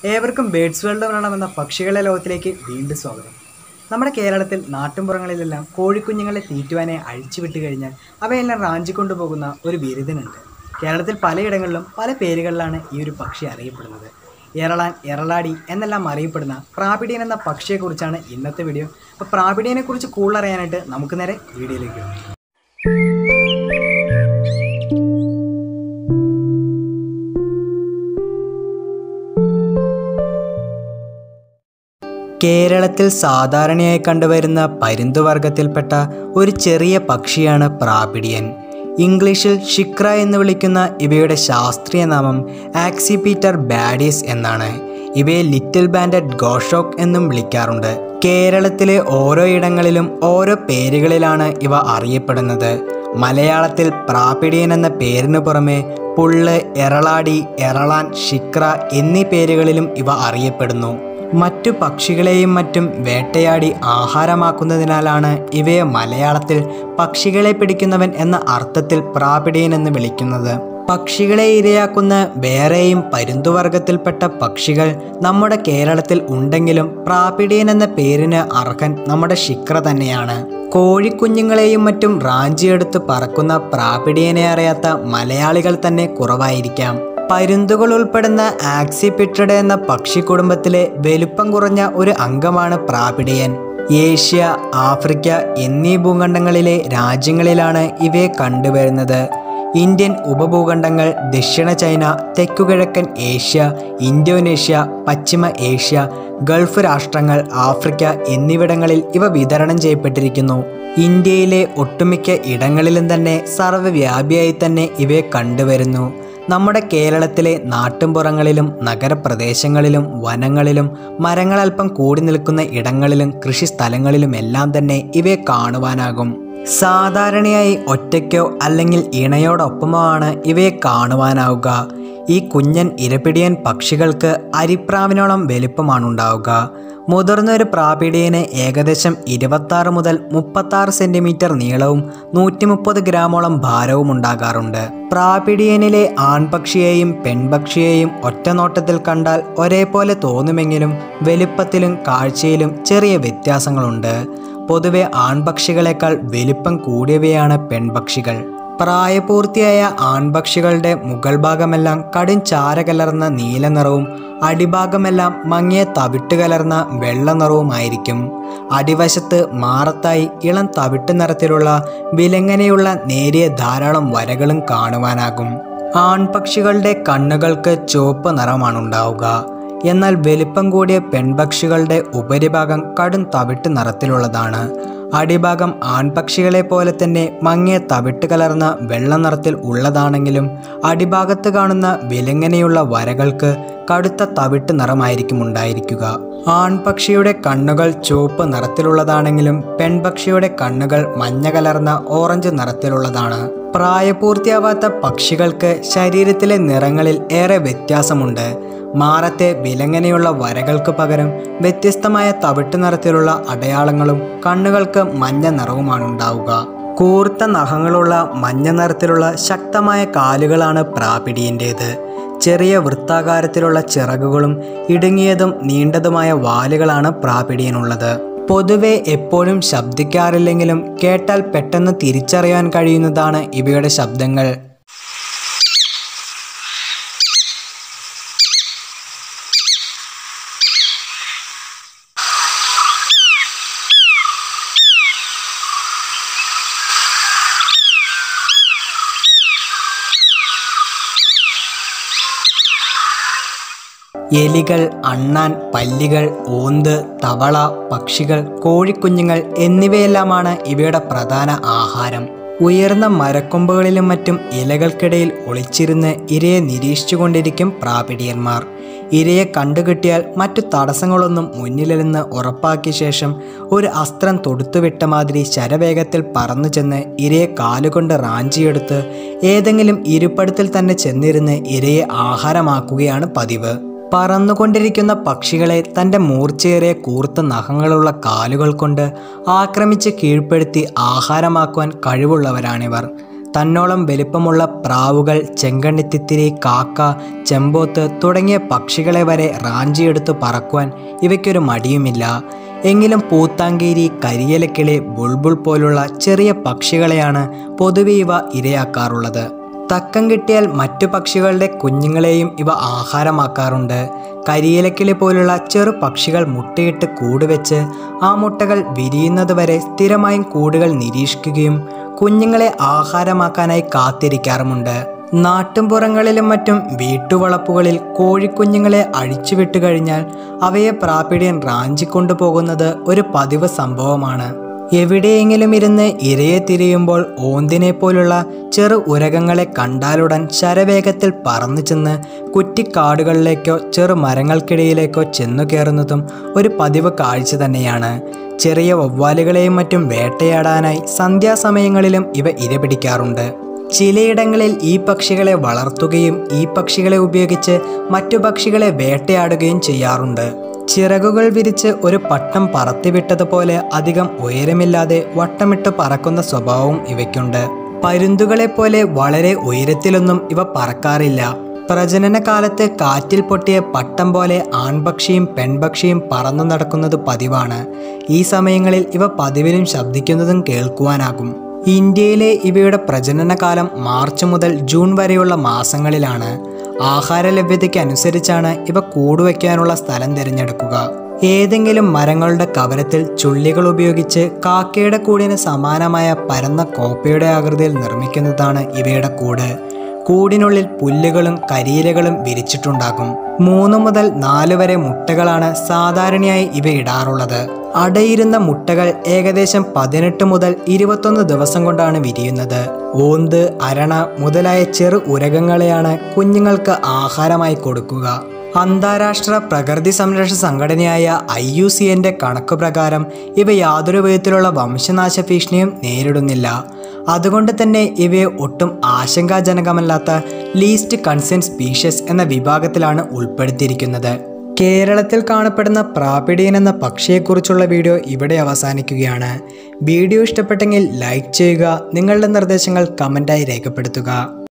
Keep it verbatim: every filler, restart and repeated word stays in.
ഏവർക്കും birds world Malayalam എന്ന പക്ഷികളുടെ ലോകത്തിലേക്ക് വീണ്ടും സ്വാഗതം. നമ്മുടെ കേരളത്തിൽ നാട്ടുംപുറങ്ങളിലെല്ലാം കോഴിക്കുഞ്ഞുങ്ങളെ തീറ്റുവാനെ അഴിച്ചുവിട്ട് കഴിഞ്ഞാൽ അവയെല്ലാം റാഞ്ചിക്കൊണ്ടു പോകുന്ന ഒരു ബിരുദനുണ്ട്. കേരളത്തിൽ പലയിടങ്ങളിലും പല പേരുകളിലാണ് ഈ ഒരു പക്ഷി അറിയപ്പെടുന്നത്. എറളാൻ, എറളാടി എന്നെല്ലാം അറിയപ്പെടുന്ന പ്രാപിഡിയൻ എന്ന പക്ഷിയെക്കുറിച്ചാണ് ഇന്നത്തെ വീഡിയോ. അപ്പോൾ പ്രാപിഡിയനെ കുറിച്ച് കൂടുതൽ അറിയാനായിട്ട് നമുക്ക് നേരെ വീഡിയോയിലേക്ക് പോകാം. കേരളത്തിൽ സാധാരണയായി കണ്ടുവരുന്ന പരുന്തുവർഗത്തിൽപ്പെട്ട ഒരു ചെറിയ പക്ഷിയാണ് പ്രാപിഡിയൻ. ഇംഗ്ലീഷിൽ ഷിക്ര എന്ന് വിളിക്കുന്ന ഇവയുടെ ശാസ്ത്രീയ നാമം ആക്സിപീറ്റർ ബാഡിയസ് എന്നാണ്. ഇവയെ ലിറ്റിൽ ബാൻഡഡ് ഗോഷോക്ക് എന്നും വിളിക്കാറുണ്ട്. കേരളത്തിലെ ഓരോ ഇടങ്ങളിലും ഓരോ പേരുകളിലാണ് ഇവ അറിയപ്പെടുന്നത്. മലയാളത്തിൽ പ്രാപിഡിയൻ എന്ന പേരിനു പുറമെ പുള്ള്, എറളാടി, എറളാൻ, ഷിക്ര എന്നീ പേരുകളിലും ഇവ അറിയപ്പെടുന്നു. മറ്റു പക്ഷികളെയും മറ്റും വേട്ടയാടി ആഹാരമാക്കുന്നതിനാലാണ് ഇവയെ മലയാളത്തിൽ പക്ഷികളെ പിടിക്കുന്നവൻ എന്ന അർത്ഥത്തിൽ പ്രാപിഡിയൻ എന്ന് വിളിക്കുന്നത്. പക്ഷികളെ ഇരയാക്കുന്ന വേറെയും പരുന്തുവർഗത്തിൽപ്പെട്ട പക്ഷികൾ നമ്മുടെ കേരളത്തിൽ ഉണ്ടെങ്കിലും പ്രാപിഡിയൻ എന്ന പേരിന് അർഹൻ നമ്മുടെ ഷിക്ര തന്നെയാണ്. കോഴിക്കുഞ്ഞുങ്ങളെയും മറ്റും റാഞ്ചിയെടുത്ത് പറക്കുന്ന പ്രാപിഡിയനെ അറിയാത്ത മലയാളികൾ തന്നെ കുറവായിരിക്കാം. പരുന്തുകൾ ഉൾപ്പെടുന്ന ആക്സിപിട്രിഡേ എന്ന പക്ഷിക്കുടുംബത്തിലെ വലുപ്പം കുറഞ്ഞ ഒരു അംഗമാണ് പ്രാപിഡിയൻ. ഏഷ്യ, ആഫ്രിക്ക എന്നീ ഭൂഖണ്ഡങ്ങളിലെ രാജ്യങ്ങളിലാണ് ഇവയെ കണ്ടുവരുന്നത്. ഇന്ത്യൻ ഉപഭൂഖണ്ഡങ്ങൾ, ദക്ഷിണ ചൈന, തെക്കുകിഴക്കൻ ഏഷ്യ, ഇന്തോനേഷ്യ, പശ്ചിമ ഏഷ്യ, ഗൾഫ് രാഷ്ട്രങ്ങൾ, ആഫ്രിക്ക എന്നിവിടങ്ങളിൽ ഇവ വിതരണം ചെയ്യപ്പെട്ടിരിക്കുന്നു. ഇന്ത്യയിലെ ഒട്ടുമിക്ക ഇടങ്ങളിലും തന്നെ സർവ്വവ്യാപിയായി തന്നെ ഇവയെ കണ്ടുവരുന്നു. നമ്മുടെ കേരളത്തിലെ നാട്ടുംപുറങ്ങളിലും നഗരപ്രദേശങ്ങളിലും വനങ്ങളിലും മരങ്ങളൽപ്പം കൂടി നിൽക്കുന്ന ഇടങ്ങളിലും കൃഷി സ്ഥലങ്ങളിലുമെല്ലാം തന്നെ ഇവയെ കാണുവാനാകും. സാധാരണയായി ഒറ്റയ്ക്കോ അല്ലെങ്കിൽ ഇണയോടൊപ്പമോ ആണ് ഇവയെ കാണുവാനാവുക. ഈ കുഞ്ഞൻ ഇരപിടിയൻ പക്ഷികൾക്ക് അരിപ്രാവിനോളം വലുപ്പമാണുണ്ടാവുക. മുതിർന്ന ഒരു പ്രാപിഡിയന് ഏകദേശം ഇരുപത്താറ് മുതൽ മുപ്പത്താറ് സെൻറ്റിമീറ്റർ നീളവും നൂറ്റി മുപ്പത് ഗ്രാമോളം ഭാരവും ഉണ്ടാകാറുണ്ട്. പ്രാപിഡിയനിലെ ആൺപക്ഷിയെയും പെൺപക്ഷിയെയും ഒറ്റനോട്ടത്തിൽ കണ്ടാൽ ഒരേപോലെ തോന്നുമെങ്കിലും വലുപ്പത്തിലും കാഴ്ചയിലും ചെറിയ വ്യത്യാസങ്ങളുണ്ട്. പൊതുവെ ആൺപക്ഷികളെക്കാൾ വലിപ്പം കൂടിയവയാണ് പെൺപക്ഷികൾ. പ്രായപൂർത്തിയായ ആൺപക്ഷികളുടെ മുകൾ ഭാഗമെല്ലാം കടും ചാര കലർന്ന നീല നിറവും അടിഭാഗമെല്ലാം മങ്ങിയ തവിട്ട് കലർന്ന വെള്ള നിറവുമായിരിക്കും. അടിവശത്ത് മാറത്തായി ഇളം തവിട്ട് നിറത്തിലുള്ള വിലങ്ങനെയുള്ള നേരിയ ധാരാളം വരകളും കാണുവാനാകും. ആൺപക്ഷികളുടെ കണ്ണുകൾക്ക് ചുവപ്പ് നിറമാണുണ്ടാവുക. എന്നാൽ വലിപ്പം കൂടിയ പെൺപക്ഷികളുടെ ഉപരിഭാഗം കടും തവിട്ട് നിറത്തിലുള്ളതാണ്. അടിഭാഗം ആൺപക്ഷികളെ പോലെ തന്നെ മങ്ങിയ തവിട്ട് കലർന്ന വെള്ള നിറത്തിൽ ഉള്ളതാണെങ്കിലും അടിഭാഗത്ത് കാണുന്ന വിലങ്ങനെയുള്ള വരകൾക്ക് കടുത്ത തവിട്ട് നിറമായിരിക്കും ഉണ്ടായിരിക്കുക. ആൺപക്ഷിയുടെ കണ്ണുകൾ ചുവപ്പ് നിറത്തിലുള്ളതാണെങ്കിലും പെൺപക്ഷിയുടെ കണ്ണുകൾ മഞ്ഞ കലർന്ന ഓറഞ്ച് നിറത്തിലുള്ളതാണ്. പ്രായപൂർത്തിയാവാത്ത പക്ഷികൾക്ക് ശരീരത്തിലെ നിറങ്ങളിൽ ഏറെ വ്യത്യാസമുണ്ട്. മാറത്തെ വിലങ്ങനെയുള്ള വരകൾക്ക് പകരം വ്യത്യസ്തമായ തവിട്ട് നിറത്തിലുള്ള അടയാളങ്ങളും കണ്ണുകൾക്ക് മഞ്ഞ നിറവുമാണുണ്ടാവുക. കൂർത്ത നഖങ്ങളുള്ള മഞ്ഞ നിറത്തിലുള്ള ശക്തമായ കാലുകളാണ് പ്രാപിഡിയൻ്റേത്. ചെറിയ വൃത്താകാരത്തിലുള്ള ചിറകുകളും ഇടുങ്ങിയതും നീണ്ടതുമായ വാലുകളാണ് പ്രാപിഡിയനുള്ളത്. പൊതുവെ എപ്പോഴും ശബ്ദിക്കാറില്ലെങ്കിലും കേട്ടാൽ പെട്ടെന്ന് തിരിച്ചറിയാൻ കഴിയുന്നതാണ് ഇവയുടെ ശബ്ദങ്ങൾ. എലികൾ, അണ്ണാൻ, പല്ലികൾ, ഓന്ത്, തവള, പക്ഷികൾ, കോഴിക്കുഞ്ഞുങ്ങൾ എന്നിവയെല്ലാമാണ് ഇവയുടെ പ്രധാന ആഹാരം. ഉയർന്ന മരക്കൊമ്പുകളിലും മറ്റും ഇലകൾക്കിടയിൽ ഒളിച്ചിരുന്ന് ഇരയെ നിരീക്ഷിച്ചു കൊണ്ടിരിക്കും പ്രാപിഡിയന്മാർ. ഇരയെ കണ്ടുകിട്ടിയാൽ മറ്റു തടസ്സങ്ങളൊന്നും മുന്നിലെന്ന് ഉറപ്പാക്കിയ ശേഷം ഒരു അസ്ത്രം തൊടുത്തുവിട്ട മാതിരി ശരവേഗത്തിൽ പറന്നു ചെന്ന് ഇരയെ കാലുകൊണ്ട് റാഞ്ചിയെടുത്ത് ഏതെങ്കിലും ഇരിപ്പിടത്തിൽ തന്നെ ചെന്നിരുന്ന് ഇരയെ ആഹാരമാക്കുകയാണ് പതിവ്. പറന്നുകൊണ്ടിരിക്കുന്ന പക്ഷികളെ തൻ്റെ മൂർച്ചയേറിയ കൂർത്ത നഖങ്ങളുള്ള കാലുകൾ കൊണ്ട് ആക്രമിച്ച് കീഴ്പ്പെടുത്തി ആഹാരമാക്കുവാൻ കഴിവുള്ളവരാണിവർ. തന്നോളം വലിപ്പമുള്ള പ്രാവുകൾ, ചെങ്കണ്ണിത്തിത്തിരി, കാക്ക, ചെമ്പോത്ത് തുടങ്ങിയ പക്ഷികളെ വരെ റാഞ്ചിയെടുത്ത് പറക്കുവാൻ ഇവയ്ക്കൊരു മടിയുമില്ല. എങ്കിലും പൂത്താങ്കേരി, കരിയിലക്കിളി, ബുൾബുൾ പോലുള്ള ചെറിയ പക്ഷികളെയാണ് പൊതുവെ ഇവ ഇരയാക്കാറുള്ളത്. തക്കം കിട്ടിയാൽ മറ്റു പക്ഷികളുടെ കുഞ്ഞുങ്ങളെയും ഇവ ആഹാരമാക്കാറുണ്ട്. കരിയിലക്കിളി പോലുള്ള ചെറു പക്ഷികൾ മുട്ടയിട്ട് കൂടുവെച്ച് ആ മുട്ടകൾ വിരിയുന്നതുവരെ സ്ഥിരമായും കൂടുകൾ നിരീക്ഷിക്കുകയും കുഞ്ഞുങ്ങളെ ആഹാരമാക്കാനായി കാത്തിരിക്കാറുമുണ്ട്. നാട്ടുംപുറങ്ങളിലും മറ്റും വീട്ടുവളപ്പുകളിൽ കോഴിക്കുഞ്ഞുങ്ങളെ അഴിച്ചുവിട്ടു കഴിഞ്ഞാൽ അവയെ പ്രാപിടിയൻ റാഞ്ചിക്കൊണ്ടുപോകുന്നത് ഒരു പതിവ് സംഭവമാണ്. എവിടെയെങ്കിലും ഇരുന്ന് ഇരയെ തിരയുമ്പോൾ ഓന്തിനെ പോലുള്ള ചെറു ഉരകങ്ങളെ കണ്ടാലുടൻ ശരവേഗത്തിൽ പറന്നു ചെന്ന് കുറ്റിക്കാടുകളിലേക്കോ ചെറു മരങ്ങൾക്കിടയിലേക്കോ ചെന്നു കയറുന്നതും ഒരു പതിവ് കാഴ്ച തന്നെയാണ്. ചെറിയ വവ്വാലുകളെയും മറ്റും വേട്ടയാടാനായി സന്ധ്യാസമയങ്ങളിലും ഇവ ഇരപിടിക്കാറുണ്ട്. ചിലയിടങ്ങളിൽ ഈ പക്ഷികളെ വളർത്തുകയും ഈ പക്ഷികളെ ഉപയോഗിച്ച് മറ്റു പക്ഷികളെ വേട്ടയാടുകയും ചെയ്യാറുണ്ട്. ചിറകുകൾ വിരിച്ച് ഒരു പട്ടം പറത്തിവിട്ടതുപോലെ അധികം ഉയരമില്ലാതെ വട്ടമിട്ട് പറക്കുന്ന സ്വഭാവവും ഇവയ്ക്കുണ്ട്. പരുന്തുകളെപ്പോലെ വളരെ ഉയരത്തിലൊന്നും ഇവ പറക്കാറില്ല. പ്രജനന കാലത്ത് കാറ്റിൽ പൊട്ടിയ പട്ടം പോലെ ആൺപക്ഷിയും പെൺപക്ഷിയും പറന്നു നടക്കുന്നത് പതിവാണ്. ഈ സമയങ്ങളിൽ ഇവ പതിവിലും ശബ്ദിക്കുന്നതും കേൾക്കുവാനാകും. ഇന്ത്യയിലെ ഇവയുടെ പ്രജനനകാലം മാർച്ച് മുതൽ ജൂൺ വരെയുള്ള മാസങ്ങളിലാണ്. ആഹാര ലഭ്യതയ്ക്ക് അനുസരിച്ചാണ് ഇവ കൂടുവയ്ക്കാനുള്ള സ്ഥലം തിരഞ്ഞെടുക്കുക. ഏതെങ്കിലും മരങ്ങളുടെ കവരത്തിൽ ചുള്ളികൾ ഉപയോഗിച്ച് കാക്കയുടെ കൂടിന് സമാനമായ പരന്ന കോപ്പയുടെ ആകൃതിയിൽ നിർമ്മിക്കുന്നതാണ് ഇവയുടെ കൂട്. കൂടിനുള്ളിൽ പുല്ലുകളും കരിയിലകളും വിരിച്ചിട്ടുണ്ടാകും. മൂന്ന് മുതൽ നാല് വരെ മുട്ടകളാണ് സാധാരണയായി ഇവ ഇടാറുള്ളത്. അടയിരുന്ന മുട്ടകൾ ഏകദേശം പതിനെട്ട് മുതൽ ഇരുപത്തൊന്ന് ദിവസം കൊണ്ടാണ് വിരിയുന്നത്. ഓന്ത്, അരണ മുതലായ ചെറു ഉരകങ്ങളെയാണ് കുഞ്ഞുങ്ങൾക്ക് ആഹാരമായി കൊടുക്കുക. അന്താരാഷ്ട്ര പ്രകൃതി സംരക്ഷണ സംഘടനയായ ഐ യു സി എൻ്റെ കണക്കുപ്രകാരം ഇവ യാതൊരു വിധത്തിലുള്ള വംശനാശ ഭീഷണിയും നേരിടുന്നില്ല. അതുകൊണ്ട് തന്നെ ഇവയെ ഒട്ടും ആശങ്കാജനകമല്ലാത്ത ലീസ്റ്റ് കൺസേൺ സ്പീഷ്യസ് എന്ന വിഭാഗത്തിലാണ് ഉൾപ്പെടുത്തിയിരിക്കുന്നത്. കേരളത്തിൽ കാണപ്പെടുന്ന പ്രാപിഡിയൻ എന്ന പക്ഷിയെക്കുറിച്ചുള്ള വീഡിയോ ഇവിടെ അവസാനിക്കുകയാണ്. വീഡിയോ ഇഷ്ടപ്പെട്ടെങ്കിൽ ലൈക്ക് ചെയ്യുക. നിങ്ങളുടെ നിർദ്ദേശങ്ങൾ കമൻറ്റായി രേഖപ്പെടുത്തുക.